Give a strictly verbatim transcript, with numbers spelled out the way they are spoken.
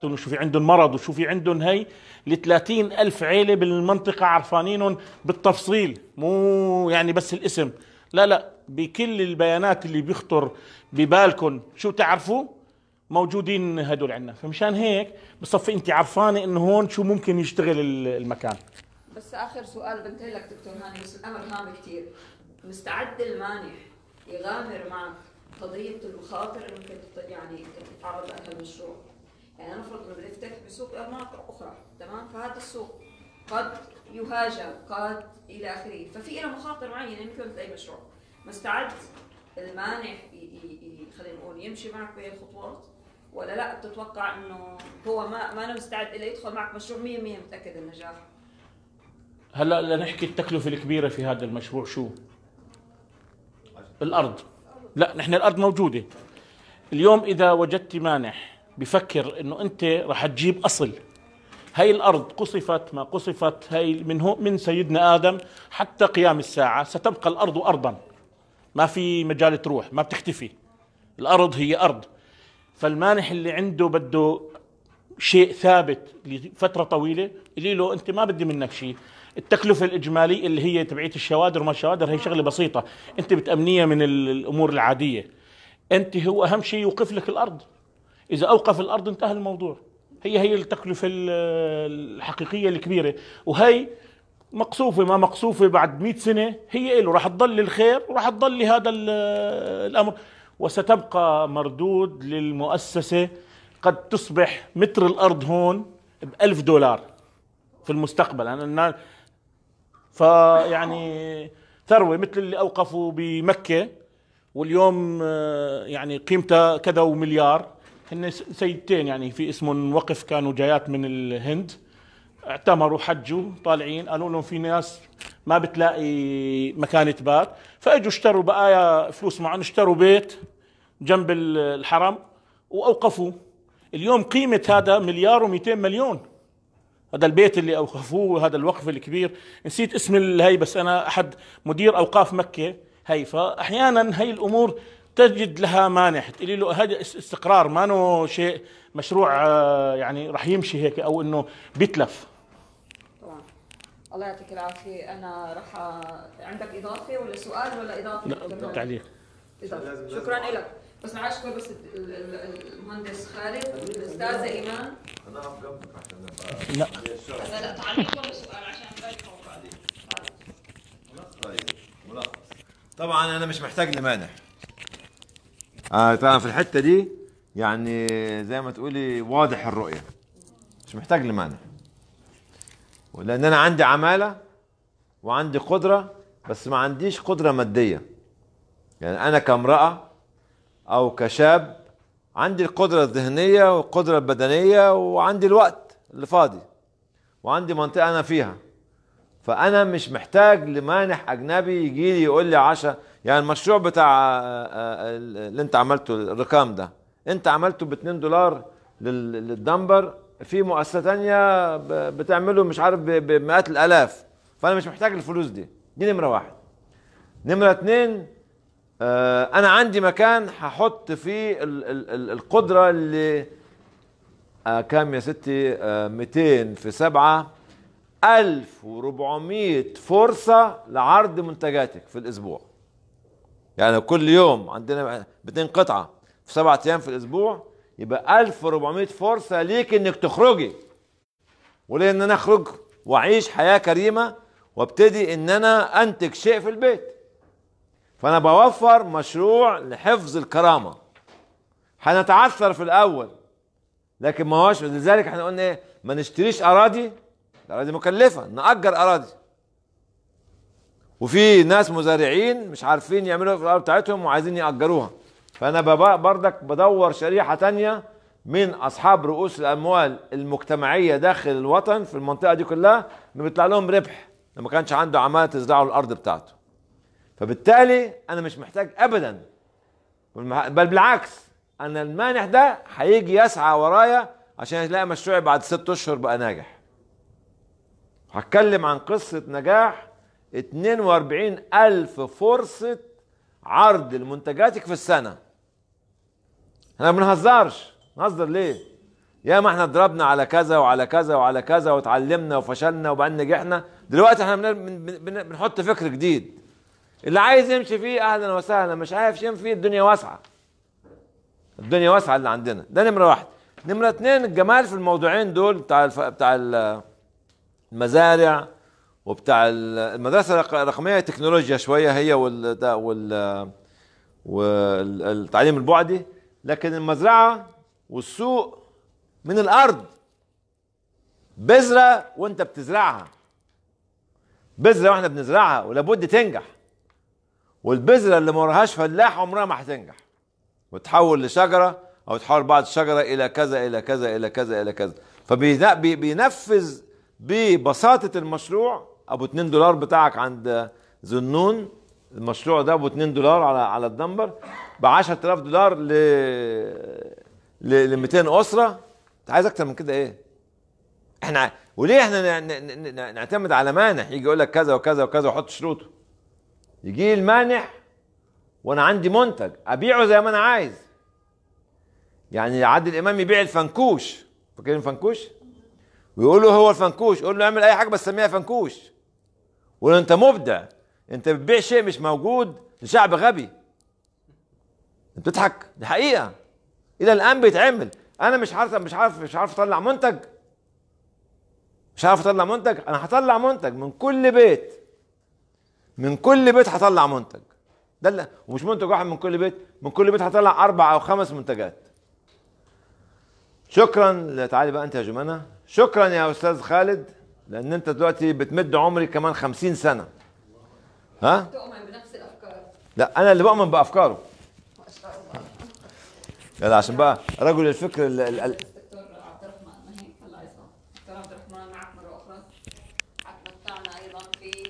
وشو في عندهم مرض وشو في عندهم. هي ل ثلاثين ألف عيلة بالمنطقة عرفانينهم بالتفصيل، مو يعني بس الاسم، لا لا، بكل البيانات اللي بيخطر ببالكم شو تعرفوا موجودين هدول عندنا. فمشان هيك بصفي انت عرفانه انه هون شو ممكن يشتغل المكان. بس اخر سؤال بنتهي لك دكتور هاني، بس الامر هام كثير. مستعد المانح يغامر معك قضيه المخاطر اللي ممكن يعني تتعرض لها المشروع؟ يعني نفرض انه بده يفتح بسوق مناطق اخرى، تمام؟ فهذا السوق قد يهاجم، قد الى اخره، ففي له مخاطر معينه يمكن مثل اي مشروع. مستعد المانح خلينا نقول يمشي معك بهي الخطوات، ولا لا بتتوقع انه هو ما ما مستعد الا يدخل معك مشروع مية بالمية متاكد النجاح؟ هلا لنحكي التكلفه الكبيره في هذا المشروع شو؟ الارض. لا نحن الارض موجوده اليوم. اذا وجدت مانح بفكر انه انت راح تجيب اصل، هي الارض قصفت ما قصفت، هي من هو من سيدنا ادم حتى قيام الساعه ستبقى الارض ارضا، ما في مجال تروح، ما بتختفي. الارض هي ارض. فالمانح اللي عنده بده شيء ثابت لفتره طويله، اللي له انت ما بدي منك شيء. التكلفه الاجماليه اللي هي تبعيه الشوادر وما الشوادر هي شغله بسيطه، انت بتامنيها من الامور العاديه. انت هو اهم شيء يوقف لك الارض، اذا اوقف الارض انتهى الموضوع. هي هي التكلفه الحقيقيه الكبيره، وهي مقصوفه ما مقصوفه بعد مئة سنه هي له راح تضل الخير وراح تضل هذا الامر، وستبقى مردود للمؤسسه. قد تصبح متر الارض هون بألف دولار في المستقبل. أنا فيعني ثروه مثل اللي اوقفوا بمكه واليوم يعني قيمتها كذا ومليار. هن سيدتين يعني في اسمهم وقف، كانوا جايات من الهند، اعتمروا حجوا طالعين، قالوا لهم في ناس ما بتلاقي مكان تبات، فاجوا اشتروا بقايا فلوس معهم، اشتروا بيت جنب الحرم واوقفوا. اليوم قيمة هذا مليار ومئتين مليون، هذا البيت اللي اوقفوه، هذا الوقف الكبير. نسيت اسم الهي، بس انا احد مدير اوقاف مكة هي. فاحيانا هي الامور تجد لها مانح، تقولي له هذا استقرار، ما انه شيء مشروع يعني راح يمشي هيك او انه بيتلف. طبعا. الله يعطيك العافيه. انا راح عندك اضافه ولا سؤال ولا اضافه؟ لا تعليق. إضافة. شكرا لك. بس معلش اشكر بس المهندس خالد والاستاذه ايمان. انا عم جنبك عشان نبقى لا لا لا تعليق ولا سؤال عشان بالك تعليق. طيب ملخص. طبعا انا مش محتاج لمانح. آه طبعا في الحته دي يعني زي ما تقولي واضح الرؤيه، مش محتاج لمانح، لان انا عندي عماله وعندي قدره، بس ما عنديش قدره ماديه. يعني انا كامراه او كشاب عندي القدره الذهنيه والقدره البدنيه وعندي الوقت اللي فاضي وعندي منطقه انا فيها، فانا مش محتاج لمانح اجنبي يجي لي يقول لي عشرة. يعني المشروع بتاع اللي انت عملته الرقام ده، انت عملته ب اتنين دولار للدمبر، في مؤسسه ثانيه بتعمله مش عارف بمئات الالاف، فانا مش محتاج الفلوس دي. دي نمره واحد. نمره اتنين، انا عندي مكان هحط فيه القدره اللي كام يا ستي، مئتين في سبعة، ألف وأربعمئة فرصه لعرض منتجاتك في الاسبوع. يعني كل يوم عندنا مئتين قطعه في سبعة ايام في الاسبوع، يبقى ألف وأربعمئة فرصه ليك انك تخرجي، وليه ان انا اخرج واعيش حياه كريمه وابتدي ان انا انتج شيء في البيت. فانا بوفر مشروع لحفظ الكرامه. هنتعثر في الاول لكن ما هوش، لذلك احنا قلنا ايه، ما نشتريش اراضي، الاراضي مكلفه، نأجر اراضي. وفي ناس مزارعين مش عارفين يعملوا في الارض بتاعتهم وعايزين يأجروها، فانا بردك بدور شريحه تانية من اصحاب رؤوس الاموال المجتمعيه داخل الوطن في المنطقه دي كلها، انه بيطلع لهم ربح لما كانش عنده عماله تزرعوا الارض بتاعته. فبالتالي انا مش محتاج ابدا، بل بالعكس، انا المانح ده هيجي يسعى ورايا عشان يلاقي مشروعي بعد ست اشهر بقى ناجح. هتكلم عن قصه نجاح اتنين واربعين ألف فرصه عرض لمنتجاتك في السنه. احنا ما بنهزرش، نهزر ليه؟ يا ما احنا ضربنا على كذا وعلى كذا وعلى كذا وتعلمنا وفشلنا وبعدين نجحنا. دلوقتي احنا بن- بن- بن- بنحط فكر جديد، اللي عايز يمشي فيه اهلا وسهلا، مش عارف يمشي فيه الدنيا واسعه. الدنيا واسعه اللي عندنا ده نمره واحد. نمره اتنين، الجمال في الموضوعين دول بتاع الف... بتاع المزارع وبتاع المدرسه الرقميه تكنولوجيا شويه هي وال ده وال والتعليم البعدي، لكن المزرعه والسوق من الارض. بذره وانت بتزرعها، بذره واحنا بنزرعها ولابد تنجح، والبذره اللي ما وراهاش فلاح عمرها ما هتنجح وتحول لشجره او تحول بعض الشجره الى كذا الى كذا الى كذا الى كذا. فبينفذ ببساطه المشروع ابو اتنين دولار بتاعك عند ذنون، المشروع ده ابو اتنين دولار على على الدمبر ب عشرة آلاف دولار ل ل مئتين اسره. انت عايز اكتر من كده ايه؟ احنا وليه احنا ن- ن- ن- نعتمد على مانح يجي يقول لك كذا وكذا وكذا ويحط شروطه؟ يجي المانح وانا عندي منتج ابيعه زي ما انا عايز. يعني عادل امام يبيع الفنكوش، فاكرين الفنكوش؟ ويقول له هو الفنكوش، يقول له اعمل اي حاجه بس سميها فنكوش. ولا انت مبدع، انت بتبيع شيء مش موجود لشعب غبي. انت بتضحك، دي حقيقه الى الان بيتعمل. انا مش عارف مش عارف مش عارف اطلع منتج، مش عارف اطلع منتج. انا هطلع منتج من كل بيت، من كل بيت هطلع منتج. ده اللي ومش منتج واحد من كل بيت، من كل بيت هطلع اربع او خمس منتجات. شكرا. تعالي بقى انت يا جمانة. شكرا يا استاذ خالد، لان انت دلوقتي بتمد عمري كمان خمسين سنة. ها؟ تؤمن بنفس الافكار. لا انا اللي بؤمن بافكاره. ما شاء الله. يلا عشان بقى رجل الفكر ال ال ال دكتور عبد الرحمن، ما هيك الله يسلمك. دكتور عبد الرحمن، معك مرة أخرى. حتمتعنا أيضا في